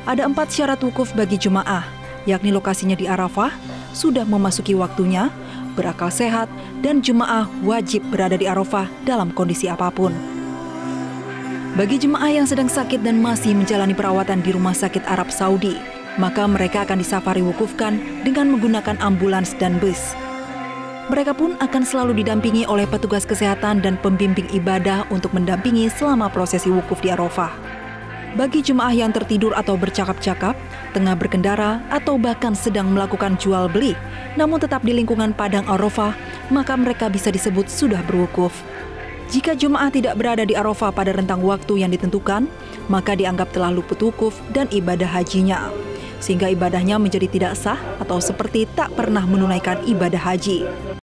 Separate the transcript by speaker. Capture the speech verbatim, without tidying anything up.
Speaker 1: Ada empat syarat wukuf bagi jemaah, yakni lokasinya di Arafah, sudah memasuki waktunya, berakal sehat, dan jemaah wajib berada di Arafah dalam kondisi apapun. Bagi jemaah yang sedang sakit dan masih menjalani perawatan di Rumah Sakit Arab Saudi, maka mereka akan disafari wukufkan dengan menggunakan ambulans dan bus. Mereka pun akan selalu didampingi oleh petugas kesehatan dan pembimbing ibadah untuk mendampingi selama prosesi wukuf di Arafah. Bagi jemaah yang tertidur atau bercakap-cakap, tengah berkendara, atau bahkan sedang melakukan jual beli, namun tetap di lingkungan padang Arafah, maka mereka bisa disebut sudah berwukuf. Jika jemaah tidak berada di Arafah pada rentang waktu yang ditentukan, maka dianggap telah luput wukuf dan ibadah hajinya, sehingga ibadahnya menjadi tidak sah atau seperti tak pernah menunaikan ibadah haji.